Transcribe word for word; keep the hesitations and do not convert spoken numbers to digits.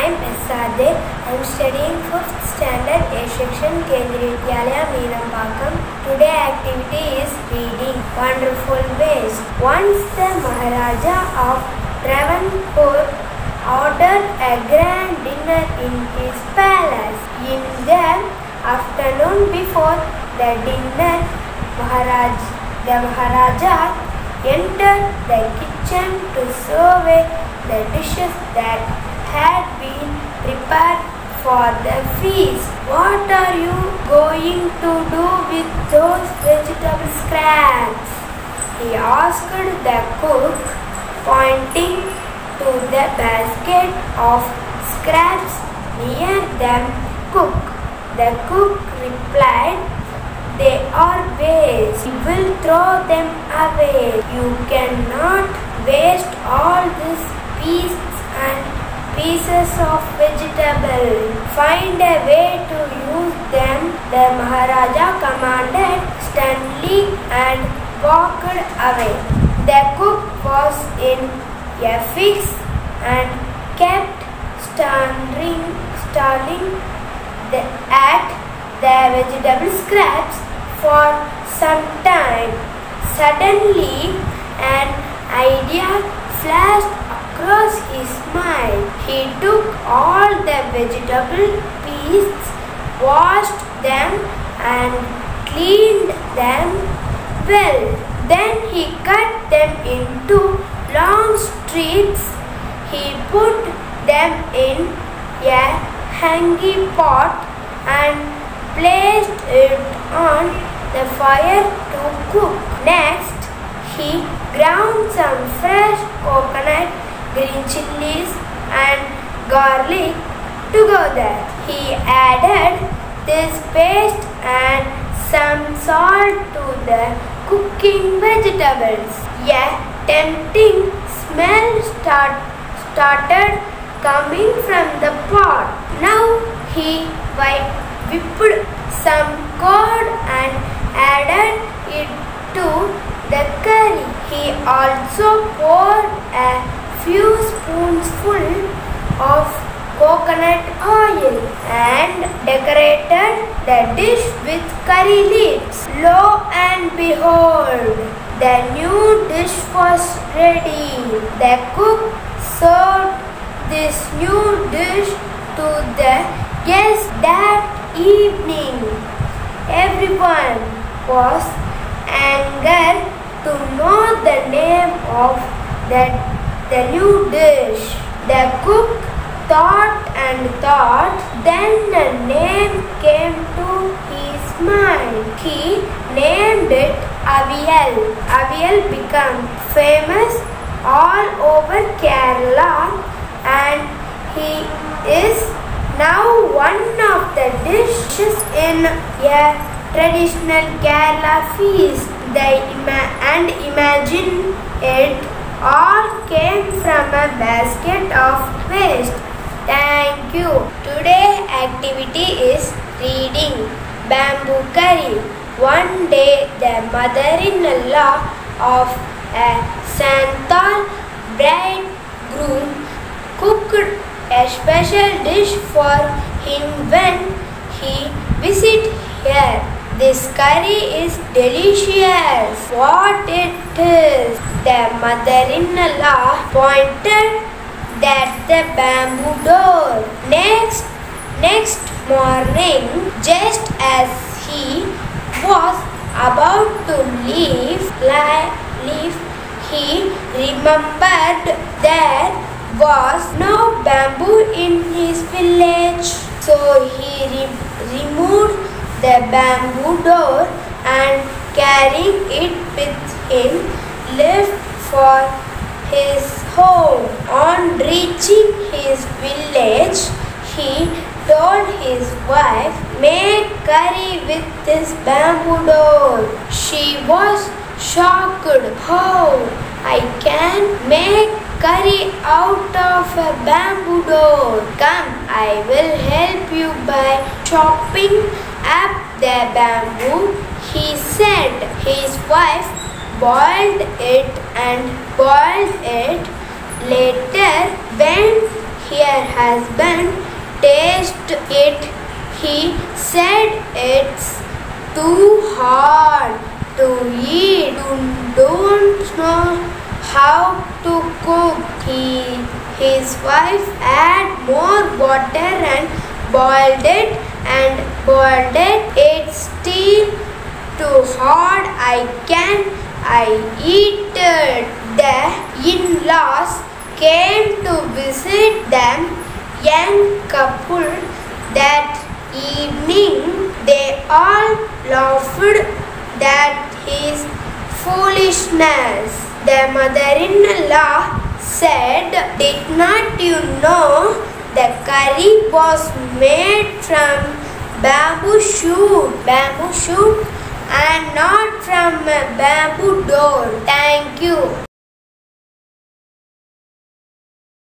am Esade. I am studying fifth standard A section, Kendriya Vidyalaya, Meenambakam. Today activity is reading Wonderful Waste. Once the Maharaja of Travancore ordered a grand dinner in his palace. In the afternoon before the dinner, Maharaj, the Maharaja entered the kitchen to survey the dishes that had been prepared for the feast. What are you going to do with those vegetable scraps? He asked the cook, pointing to the basket of scraps near the cook. The cook replied, "They are waste. We will throw them away. You cannot waste all these pieces and pieces of vegetable. Find a way to use them," the Maharaja commanded sternly and walked away. The cook was in a fix and kept staring, staring the, at the vegetable scraps for some time. Suddenly, an idea flashed across his mind. He took all the vegetable pieces, washed them and cleaned them well. Then he cut them into long strips. He put them in a hanging pot and placed it on the fire to cook. Next, he ground some fresh coconut, green chilies and garlic together. He added this paste and some salt to the cooking vegetables. A tempting smell start, started coming from the pot. Now he whipped some curd and added it to the curry. He also poured a few spoonfuls of coconut oil and decorated the dish with curry leaves. Lo and behold, the new dish was ready. The cook served this new dish to the guests that evening. Everyone was angered to know the name of the, the new dish. The cook thought and thought, then a name came to his mind. He named it Aviyal. Aviyal became famous all over Kerala and he is now one of the dishes in a traditional Kerala feast. They ima- and imagine it all came from a basket of waste. Thank you. Today activity is reading Bamboo Curry. One day the mother-in-law of a Santhal bridegroom cooked a special dish for him when he visited here. This curry is delicious. What it is? The mother-in-law pointed at the bamboo door. Next, next morning, just as he was about to leave, leave he remembered there was no bamboo in his village. So he re removed the bamboo door and carrying it with him left for his home. On reaching his village, he told his wife, "Make curry with this bamboo door." She was shocked. "How? I can make curry out of a bamboo door. Come, I will help you by chopping up the bamboo," he said. His wife boiled it and boiled it. Later, when her husband tasted it. He said it's too hard to eat. You don't know how to cook. He, his wife added more water and boiled it and boiled it. It's still too hard. I can I eat it. The in-laws came to visit them young couple that evening. They all laughed at his foolishness. The mother-in-law said, "Did not you know the curry was made from bamboo shoot, bamboo shoot and not from a bamboo door?" Thank you.